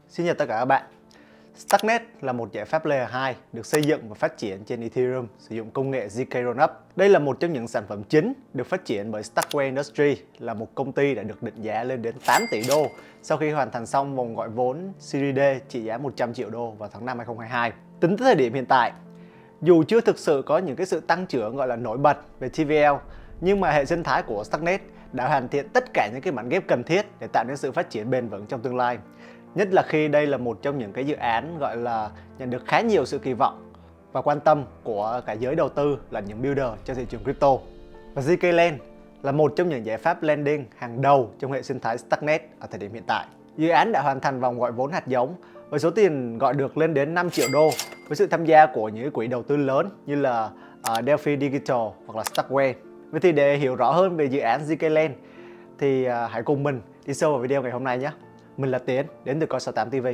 Xin chào tất cả các bạn. Starknet là một giải pháp Layer 2 được xây dựng và phát triển trên Ethereum sử dụng công nghệ ZK Rollup. Đây là một trong những sản phẩm chính được phát triển bởi Starkware Industry, là một công ty đã được định giá lên đến 8 tỷ đô sau khi hoàn thành xong vòng gọi vốn Series D trị giá 100 triệu đô vào tháng 5 2022. Tính tới thời điểm hiện tại, dù chưa thực sự có những sự tăng trưởng gọi là nổi bật về TVL, nhưng mà hệ sinh thái của Starknet đã hoàn thiện tất cả những bản ghép cần thiết để tạo nên sự phát triển bền vững trong tương lai. Nhất là khi đây là một trong những dự án gọi là nhận được khá nhiều sự kỳ vọng và quan tâm của cả giới đầu tư là những builder cho thị trường crypto. Và ZK Lend là một trong những giải pháp lending hàng đầu trong hệ sinh thái Starknet ở thời điểm hiện tại. Dự án đã hoàn thành vòng gọi vốn hạt giống với số tiền gọi được lên đến 5 triệu đô với sự tham gia của những quỹ đầu tư lớn như là Delphi Digital hoặc là Starkware. Vậy thì để hiểu rõ hơn về dự án ZK Lend thì hãy cùng mình đi sâu vào video ngày hôm nay nhé. Mình là Tiến, đến từ Coin68 TV.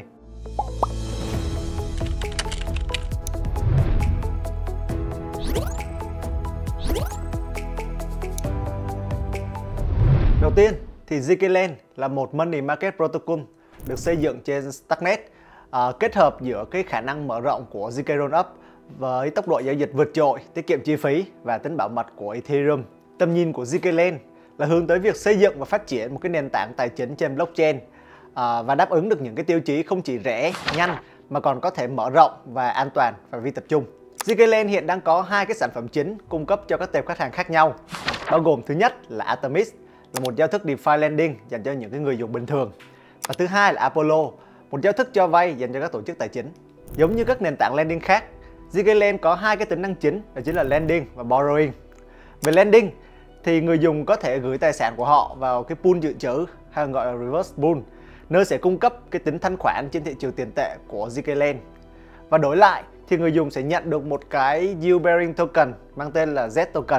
Đầu tiên thì ZK Lend là một Money Market Protocol được xây dựng trên Starknet, kết hợp giữa khả năng mở rộng của ZK Rollup với tốc độ giao dịch vượt trội, tiết kiệm chi phí và tính bảo mật của Ethereum. Tầm nhìn của ZK Lend là hướng tới việc xây dựng và phát triển một nền tảng tài chính trên blockchain và đáp ứng được những tiêu chí không chỉ rẻ, nhanh mà còn có thể mở rộng và an toàn phạm vi tập trung. ZK Lend hiện đang có hai sản phẩm chính cung cấp cho các tệp khách hàng khác nhau, bao gồm thứ nhất là Artemis, là một giao thức DeFi lending dành cho những người dùng bình thường, và thứ hai là Apollo, một giao thức cho vay dành cho các tổ chức tài chính. Giống như các nền tảng lending khác, ZK Lend có hai tính năng chính, đó chính là lending và borrowing. Về lending thì người dùng có thể gửi tài sản của họ vào pool dự trữ hay gọi là reverse pool, nơi sẽ cung cấp tính thanh khoản trên thị trường tiền tệ của ZK Lend. Và đổi lại thì người dùng sẽ nhận được một yield bearing token mang tên là Z token.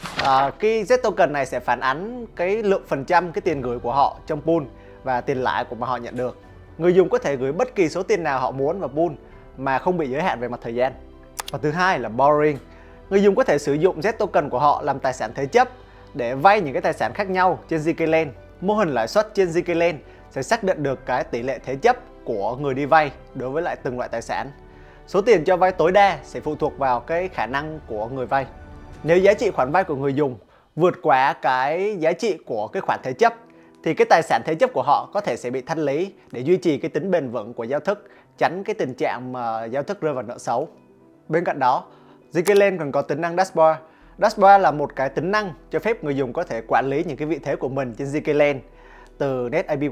Cái Z token này sẽ phản ánh lượng phần trăm tiền gửi của họ trong pool và tiền lãi mà họ nhận được. Người dùng có thể gửi bất kỳ số tiền nào họ muốn vào pool mà không bị giới hạn về mặt thời gian. Và thứ hai là borrowing. Người dùng có thể sử dụng Z token của họ làm tài sản thế chấp để vay những tài sản khác nhau trên ZK Lend. Mô hình lãi suất trên ZK Lend sẽ xác định được tỷ lệ thế chấp của người đi vay đối với từng loại tài sản. Số tiền cho vay tối đa sẽ phụ thuộc vào khả năng của người vay. Nếu giá trị khoản vay của người dùng vượt quá giá trị của khoản thế chấp thì tài sản thế chấp của họ có thể sẽ bị thanh lý để duy trì tính bền vững của giao thức, tránh tình trạng mà giao thức rơi vào nợ xấu. Bên cạnh đó, ZK Lend còn có tính năng Dashboard. Dashboard là một tính năng cho phép người dùng có thể quản lý những vị thế của mình trên ZK Lend, từ Net APY,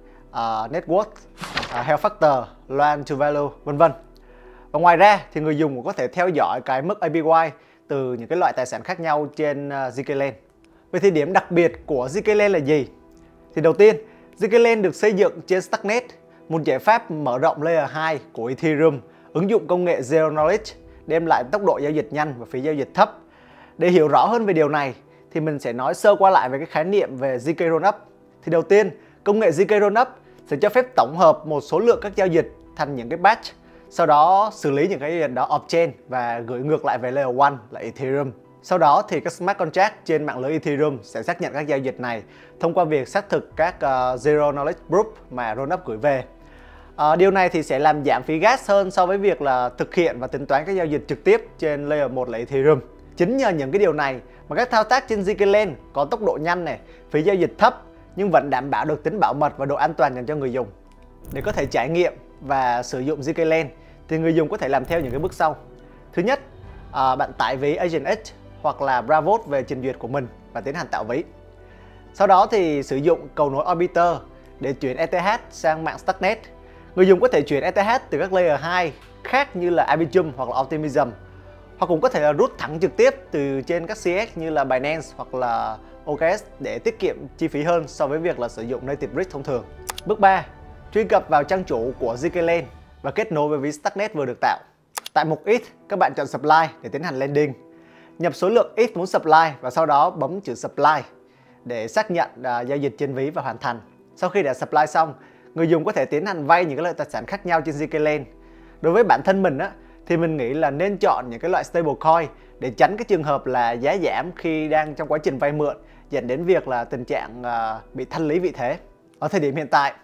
Net Worth, Health Factor, Loan to Value, vân vân. Và ngoài ra thì người dùng cũng có thể theo dõi mức APY từ những loại tài sản khác nhau trên ZK Lend. Vậy thì điểm đặc biệt của ZK Lend là gì? Thì đầu tiên, ZK Lend được xây dựng trên Starknet, một giải pháp mở rộng Layer 2 của Ethereum, ứng dụng công nghệ Zero Knowledge, đem lại tốc độ giao dịch nhanh và phí giao dịch thấp. Để hiểu rõ hơn về điều này thì mình sẽ nói sơ qua lại về khái niệm về ZK Rollup. Thì đầu tiên, công nghệ ZK Rollup sẽ cho phép tổng hợp một số lượng các giao dịch thành những batch, sau đó xử lý những giao dịch đó off-chain và gửi ngược lại về Layer 1 là Ethereum. Sau đó thì các smart contract trên mạng lưới Ethereum sẽ xác nhận các giao dịch này thông qua việc xác thực các Zero Knowledge Proof mà Rollup gửi về. Điều này thì sẽ làm giảm phí gas hơn so với việc thực hiện và tính toán các giao dịch trực tiếp trên Layer 1 là Ethereum. Chính nhờ những điều này mà các thao tác trên ZK Lend có tốc độ nhanh này, phí giao dịch thấp nhưng vẫn đảm bảo được tính bảo mật và độ an toàn dành cho người dùng. Để có thể trải nghiệm và sử dụng ZK Lend thì người dùng có thể làm theo những bước sau. Thứ nhất, bạn tải ví AgentX hoặc là Bravos về trình duyệt của mình và tiến hành tạo ví. Sau đó thì sử dụng cầu nối Orbiter để chuyển ETH sang mạng Starknet. Người dùng có thể chuyển ETH từ các Layer 2 khác như là Arbitrum hoặc là Optimism, hoặc cũng có thể rút thẳng trực tiếp từ trên các CX như là Binance hoặc là OKX để tiết kiệm chi phí hơn so với việc sử dụng Native Bridge thông thường. Bước 3. Truy cập vào trang chủ của ZK Lend và kết nối với ví Starknet vừa được tạo. Tại mục ETH, các bạn chọn Supply để tiến hành lending. Nhập số lượng ETH muốn supply và sau đó bấm chữ Supply để xác nhận giao dịch trên ví và hoàn thành. Sau khi đã supply xong, người dùng có thể tiến hành vay những loại tài sản khác nhau trên ZK Lend. Đối với bản thân mình thì mình nghĩ là nên chọn những loại stablecoin để tránh trường hợp là giá giảm khi đang trong quá trình vay mượn, dẫn đến việc tình trạng bị thanh lý vị thế. Ở thời điểm hiện tại,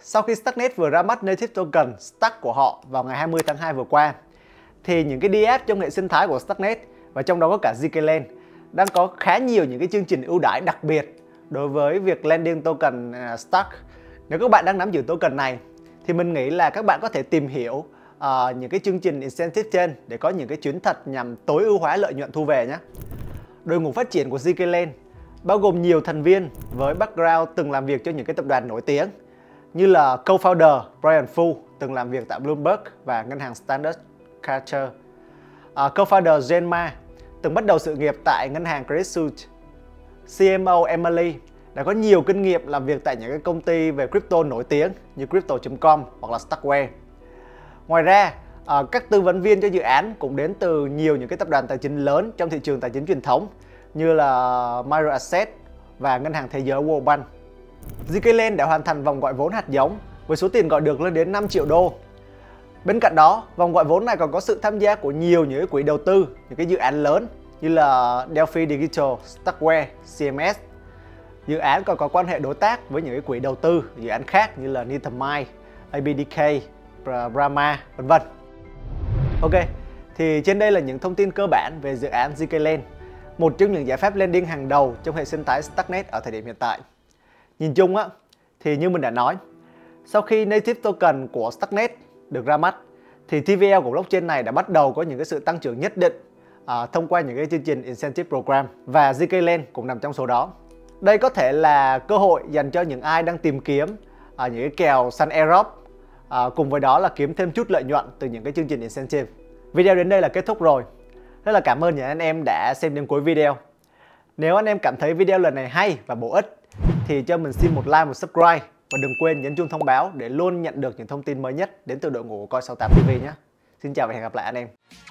sau khi Starknet vừa ra mắt native token Stark của họ vào ngày 20 tháng 2 vừa qua, thì những cái DApp trong hệ sinh thái của Starknet, và trong đó có cả zkLand, đang có khá nhiều những cái chương trình ưu đãi đặc biệt đối với việc lending token Stark. Nếu các bạn đang nắm giữ token này thì mình nghĩ là các bạn có thể tìm hiểu những cái chương trình incentive trên để có những cái chuyến thật nhằm tối ưu hóa lợi nhuận thu về nhé. Đội ngũ phát triển của zkLand bao gồm nhiều thành viên với background từng làm việc cho những cái tập đoàn nổi tiếng như là co-founder Brian Fu từng làm việc tại Bloomberg và ngân hàng Standard Chartered, co-founder Jen Ma từng bắt đầu sự nghiệp tại ngân hàng Credit Suisse, CMO Emily đã có nhiều kinh nghiệm làm việc tại những cái công ty về crypto nổi tiếng như Crypto.com hoặc là Starkware. Ngoài ra, các tư vấn viên cho dự án cũng đến từ nhiều những cái tập đoàn tài chính lớn trong thị trường tài chính truyền thống như là MicroAsset và ngân hàng thế giới World Bank. zkLand đã hoàn thành vòng gọi vốn hạt giống với số tiền gọi được lên đến 5 triệu đô. Bên cạnh đó, vòng gọi vốn này còn có sự tham gia của nhiều những cái quỹ đầu tư, những cái dự án lớn như là Delphi Digital, Starkware, CMS. Dự án còn có quan hệ đối tác với những cái quỹ đầu tư, dự án khác như là Nithamai, ABDK, Brahma, vân vân. Ok, thì trên đây là những thông tin cơ bản về dự án zkLand, một trong những giải pháp lending hàng đầu trong hệ sinh thái Starknet ở thời điểm hiện tại. Nhìn chung á, thì như mình đã nói, sau khi native token của Starknet được ra mắt, thì TVL của blockchain này đã bắt đầu có những cái sự tăng trưởng nhất định thông qua những cái chương trình incentive program, và zkLand cũng nằm trong số đó. Đây có thể là cơ hội dành cho những ai đang tìm kiếm những cái kèo săn airdrop, cùng với đó là kiếm thêm chút lợi nhuận từ những cái chương trình incentive. Video đến đây là kết thúc rồi. Rất là cảm ơn những anh em đã xem đến cuối video. Nếu anh em cảm thấy video lần này hay và bổ ích thì cho mình xin một like, một subscribe và đừng quên nhấn chuông thông báo để luôn nhận được những thông tin mới nhất đến từ đội ngũ Coin68 TV nhé. Xin chào và hẹn gặp lại anh em.